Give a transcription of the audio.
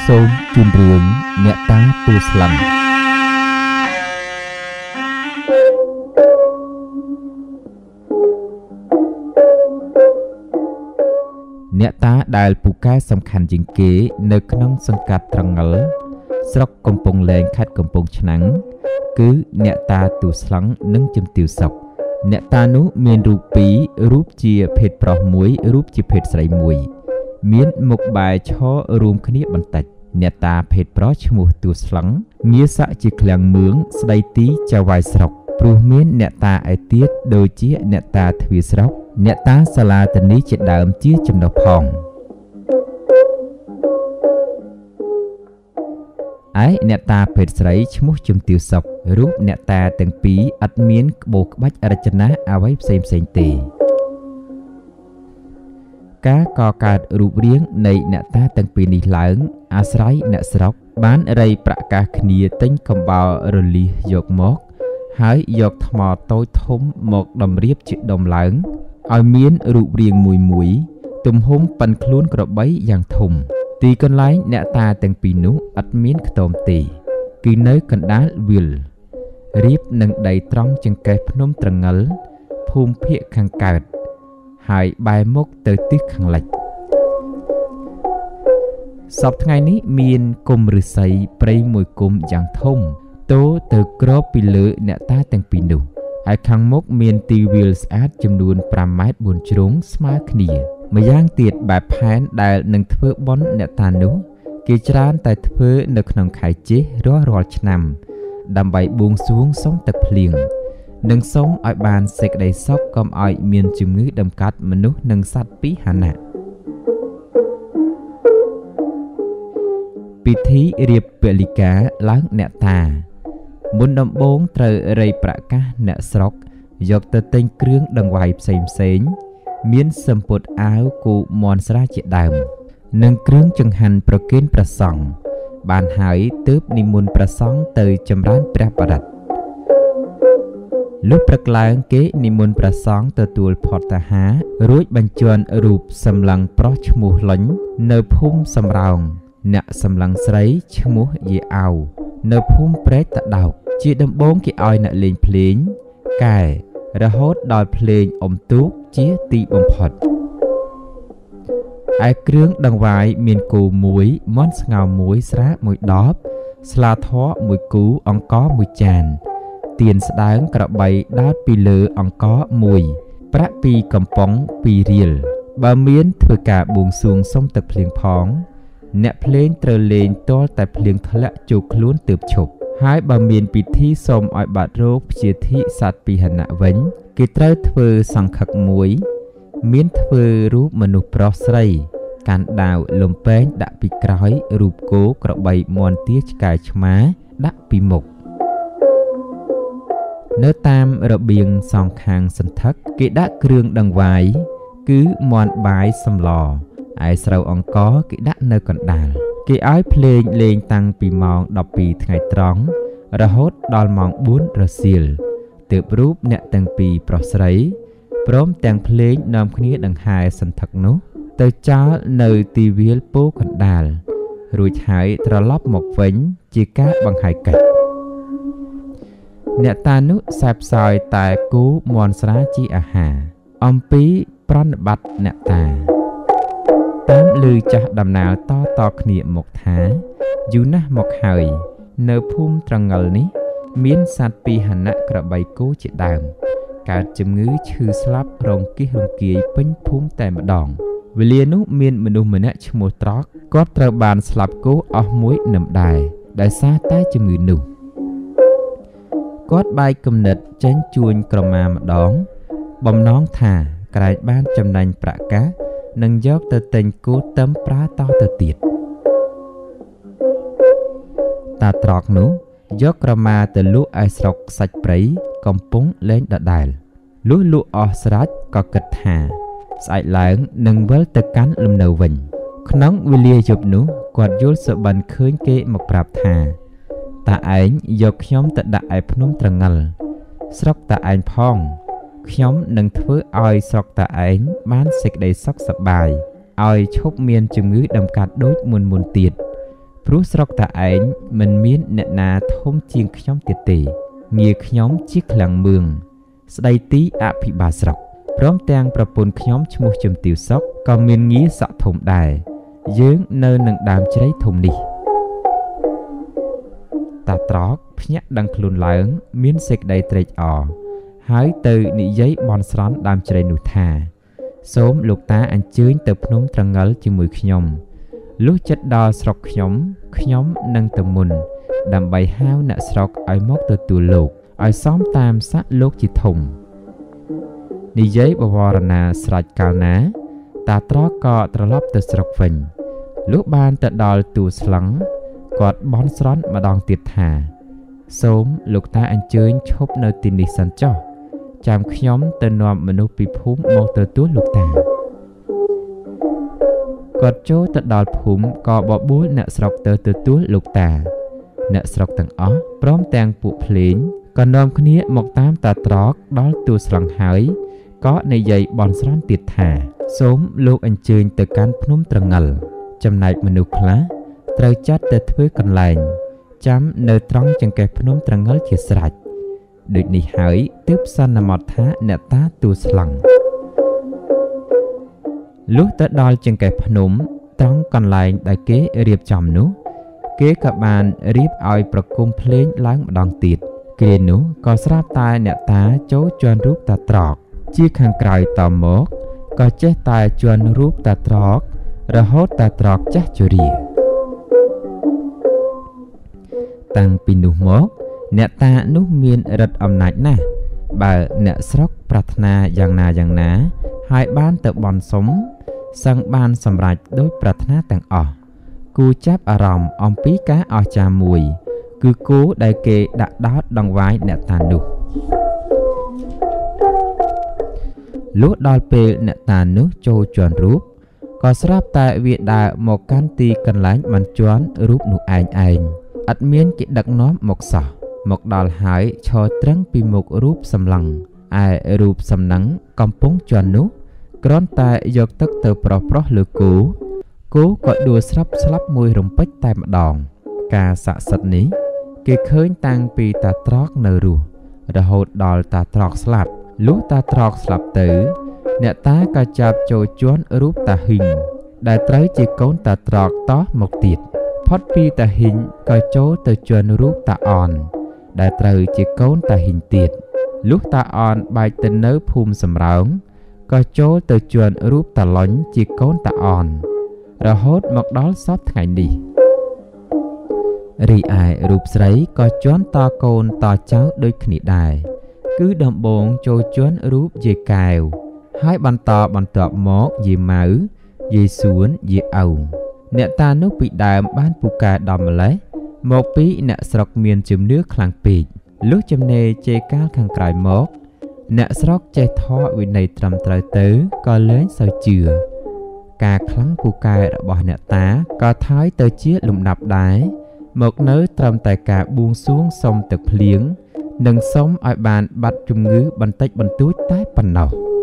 សូមជូនរឿងអ្នកតាទូស្លឹងអ្នកតាដែលពូកែសំខាន់ជាងគេនៅក្នុងសង្កាត់ត្រងិលស្រុកកំពង់លែងខេត្តកំពង់ឆ្នាំងគឺអ្នកតាទូស្លឹងនិងជំទាវសុខអ្នកតានោះមានរូបពីររូបជាភេទប្រុសមួយរូបជាភេទស្រីមួយមានមុខបែរឈររួមគ្នាបន្តិចអ្នកតាភេទប្រុសឈ្មោះទូស្លឹងងារស័ក្តិជាឃ្លាំងមឿងស្ដីទីចៅវាយស្រុកព្រោះមានអ្នកតាឯទៀតដូចជាអ្នកតាទ្វាស្រុកអ្នកតាសាឡាតនីជាដើមជាចំណុះផងឯអ្នកតាភេទស្រីឈ្មោះជំទាវសុខរូបអ្នកតាទាំងពីរឥតមានក្បូរក្បាច់រចនាអ្វីផ្សេងទេការកកើតរូបរាងនៃអ្នកតាទាំងពីរនេះឡើងអាស្រ័យអ្នកស្រុកបានរៃប្រកាសគ្នាទិញកំបោររលីសយកមកហើយយកថ្មតូចធំមកតម្រៀបជាដុំឡើងឲ្យមានរូបរាងមួយទំហំប៉ិនខ្លួនក្របីយ៉ាងធំទីកន្លែងអ្នកតាទាំងពីរនោះឥតមានខ្ទមទេគឺនៅកណ្ដាលវាលរៀបនឹងដីត្រង់ចង្កេះភ្នំត្រងិលភូមិភាគខាងកើតហើយបែរមុខទៅទិសខាងលិចសពថ្ងៃនេះមានគុម្ពឫស្សីព្រៃមួយគុម្ពយ៉ាងធំតូរទៅគ្របពីលើអ្នកតាទាំងពីរនោះហើយខាងមុខមានទីវាលស្អាតចំនួន5ម៉ែត្រ4ជ្រុងស្មើគ្នាម្យ៉ាងទៀតបែបផែនដែលនឹងធ្វើបុណ្យអ្នកតានោះគេច្រើនតែធ្វើនៅក្នុងខែចេសរាល់ឆ្នាំដើម្បីបួងសួងសុំទឹកភ្លៀងនិងសូមឲ្យបានសេចក្តីសុខកុំឲ្យមានជំងឺដំកាត់មនុស្សនិងសត្វពីហនៈពិធីរៀបពលិកាឡើងអ្នកតាមុនដំបូងត្រូវរៃប្រកាសអ្នកស្រុកយកទៅទិញគ្រឿងដង្វាយផ្សេងមានសំពត់អាវគូមន់ស្រាជាដើមនិងគ្រឿងចង្ហាន់ប្រគេនព្រះសង្ឃបានហើយទើបនិមន្តព្រះសង្ឃទៅចម្រើនព្រះបរិត្តលុះព្រឹកឡើងគេនិមន្តព្រះសង្ឃទទួលផតតាហាររួចបញ្ជាន់រូបសម្លឹងប្រុសឈ្មោះលុញនៅភូមិសំរោងអ្នកសម្លឹងស្រីឈ្មោះយាអៅនៅភូមិព្រែកតដោកជាដំបូងគេឲ្យអ្នកលេងភ្លេងកែរហូតដល់ភ្លេងអុំទូកជាទីបំផុតឯគ្រឿងដង្វាយមានគោមួយមាន់ស្ងោរមួយស្រាមួយដបស្លាធម៌មួយគូអង្ករមួយចានទៀនស្ដើងក្របីដោតពីលើអង្ករមួយប្រាក់ពីកំប៉ុង2រៀលបើមានធ្វើការបួងសួងសុំទឹកភ្លៀងផងអ្នកភ្លេងត្រូវលេងទាល់តែភ្លៀងធ្លាក់ចូលខ្លួនទើបឈប់ហើយបើមានពិធីសូមឲ្យបាត់រោគព្យាធិសត្វពីហនៈវិញគេត្រូវធ្វើសង្ឃឹកមួយមានធ្វើរូបមនុស្សប្រុសស្រីកាន់ដាវលំពេងដាក់ពីក្រោយរូបគោក្របីមាន់ទាឆ្កែឆ្មាដាក់ពីមុខនៅតាមរបៀងសងខាងសន្ធឹកគេដាក់គ្រឿងដង្វាយគឺមាន់បាយសម្លឯស្រូវអង្ករគេដាក់នៅកណ្ដាលគេឲ្យភ្លេងលេងតាំងពីម៉ោង12ថ្ងៃត្រង់រហូតដល់ម៉ោង4រសៀលទើបរូបអ្នកទាំងពីរប្រុសស្រីព្រមទាំងភ្លេងនាំគ្នាដង្ហែសន្ធឹកនោះទៅចោលនៅទីវាលពោកណ្ដាលរួចហើយត្រឡប់មកវិញជាការបង្ហាយកិច្ចអ្នកតានោះសែបសោយតែគូមាន់ស្រាជាអាហារអំពីប្រណិប័តអ្នកតាតាមឮចាស់ដំណើរតគ្នាមកថាយូរណាស់មកហើយនៅភូមិត្រងិលនេះមានសត្វពីហនៈក្របីគោជាដើមកើតជំងឺឈឺស្លាប់រងគិះរង្គាយពេញភូមិតែម្ដងវេលានោះមានមនុស្សម្នាក់ឈ្មោះត្រកគាត់ត្រូវបានស្លាប់គោអស់មួយនឹមដែរដោយសារតែជំងឺនោះគាត់បែកគំនិតចេញជួញក្រមាម្ដងបំណងថាក្រែងបានចំណេញប្រាក់កាសនឹងយកទៅទិញគោទឹមប្រើតទៅទៀតតាត្រកនោះយកក្រមាទៅលក់ឲ្យស្រុកសាច់ព្រៃកំពុងលេងដដែលលុះលក់អស់ស្រេចក៏គិតថាស្អែកឡើងនឹងវិលទៅកាន់លំនៅវិញក្នុងវេលាយប់នោះគាត់យល់សុបិនឃើញគេមកប្រាប់ថាតាឯងយកខ្ញុំទៅដាក់ឯភ្នំត្រងិលស្រុកតាឯងផងខ្ញុំនឹងធ្វើឲ្យស្រុកតាឯងបានសេចក្តីសុខសប្បាយឲ្យឈប់មានជំងឺដំកាត់ដូចមុនទៀតព្រោះស្រុកតាឯងមិនមានអ្នកណាធំជាងខ្ញុំទៀតទេងារខ្ញុំជាឃ្លាំងមឿងស្ដីទីអភិបាលស្រុកព្រមទាំងប្រពន្ធខ្ញុំឈ្មោះជំទាវសុកក៏មានងារស័ក្តិធំដែរយើងនៅនឹងដើមជ្រៃធំនេះតាត្រកភ្ញាក់ដឹងខ្លួនឡើងមានសេចក្តីត្រេកអរហើយទៅនិយាយបន់ស្រន់ដើមជ្រៃនោះថាសូមលោកតាអញ្ជើញទៅភ្នំត្រងិលជាមួយខ្ញុំលុះចិត្តដល់ស្រុកខ្ញុំនឹងទៅមុនដើម្បីហៅអ្នកស្រុកឲ្យមកទទួលលោកឲ្យសមតាមស័ក្តិលោកជាធំនិយាយបវរណាស្រេចកាលណាតាត្រកក៏ត្រឡប់ទៅស្រុកវិញលុះបានទៅដល់ទូស្លឹងគាត់បន់ស្រន់ម្ដងទៀតថាសូមលោកតាអញ្ជើញឈប់នៅទីនេះសិនចុះចាំខ្ញុំទៅនាំមនុស្សពីភូមិមកទទួលលោកតាគាត់ចូលទៅដល់ភូមិក៏បបួលអ្នកស្រុកទៅទទួលលោកតាអ្នកស្រុកទាំងអស់ព្រមទាំងពួកភ្លេងក៏នាំគ្នាមកតាមតាត្រកដល់ទូស្លឹងហើយក៏និយាយបន់ស្រន់ទៀតថាសូមលោកអញ្ជើញទៅកាន់ភ្នំត្រងិលចំណែកមនុស្សខ្លះត្រូវចាត់ទៅធ្វើកន្លែងចាំនៅត្រង់ចង្កេះភ្នំត្រងិលជាស្រេចដូចនេះហើយទើបសន្មតថាអ្នកតាទូស្លឹងលុះទៅដល់ចង្កេះភ្នំត្រង់កន្លែងដែលគេរៀបចំនោះគេក៏បានរៀបឲ្យប្រគំភ្លេងឡើងម្ដងទៀតគ្រានោះក៏ស្រាប់តែអ្នកតាចូលជន់រូបតាត្រកជាខាងក្រោយតមកក៏ចេះតែជន់រូបតាត្រករហូតតាត្រកចាស់ជរាតាំងពីនោះមកអ្នកតានោះមានឫទ្ធិអំណាចណាស់បើអ្នកស្រុកប្រាថ្នាយ៉ាងណាហើយបានទៅបន់សុំសឹងបានសម្រេចដោយប្រាថ្នាទាំងអស់គូចាប់អារម្មណ៍អំពីការអស្ចារ្យមួយគឺគូដែលគេដាក់ដោតដង្វាយអ្នកតានោះលុះដល់ពេលអ្នកតានោះចូលជន់រូបក៏ស្រាប់តែវាដើរមកកាន់ទីកន្លែងមិនជន់រូបនោះឯងអត់មានគេដឹកនាំមកសោះមកដល់ហើយឈរត្រឹងពីមុខរូបសម្លឹងឯរូបសំណឹងកំពុងជន់នោះគ្រាន់តែយកទឹកទៅប្រោះលើគោក៏ដួលស្លាប់មួយរំពេចតែម្ដងការស័ក្តិសិទ្ធិនេះគេឃើញតាំងពីតាត្រកនៅរស់រហូតដល់តាត្រកស្លាប់លុះតាត្រកស្លាប់ទៅអ្នកតាក៏ចាប់ចូលជន់រូបតាហ៊ីងដែលត្រូវជាកូនតាត្រកតមកទៀតផុតពីតាហ៊ីងក៏ចូលទៅជន់រូបតាអនដែលត្រូវជាកូនតាហ៊ីងទៀតលុះតាអនបែកទៅនៅភូមិសំរោងក៏ចូលទៅជន់រូបតាឡុញជាកូនតាអនរហូតមកដល់សពថ្ងៃនេះរីឯរូបស្រីក៏ជន់តកូនតចៅដូចគ្នាដែរគឺដំបូងចូលជន់រូបយាយកែវហើយបន្ទាប់មកយាយម៉ៅយាយសួនយាយឪអ្នកតានោះពីដើមបានពូកែដល់ម្លេះមកពីអ្នកស្រុកមានជំនឿខ្លាំងពេកលុះចំណេរជេរកាលខាងក្រោយមកអ្នកស្រុកចេះធម៌វិន័យត្រឹមត្រូវទៅក៏លែងសូវជឿការខ្លាំងពូកែរបស់អ្នកតាក៏ថយទៅជាលំដាប់ដែរមកនៅត្រឹមតែការបួងសួងសុំទឹកភ្លៀងនិងសុំឲ្យបានបាត់ជំងឺបន្តិចបន្តួចតែប៉ុណ្ណោះ